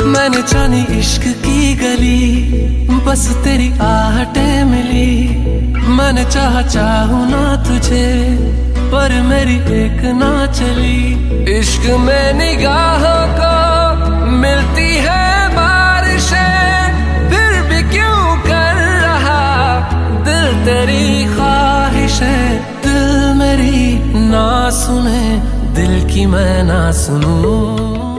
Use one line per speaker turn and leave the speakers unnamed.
मैंने जानी इश्क की गली, बस तेरी आहटें मिली। मैंने चाहूं ना तुझे, पर मेरी एक ना चली। इश्क में निगाहों को मिलती है बारिशें, फिर भी क्यों कर रहा दिल तेरी ख्वाहिशें। दिल मेरी ना सुने, दिल की मैं ना सुनूं।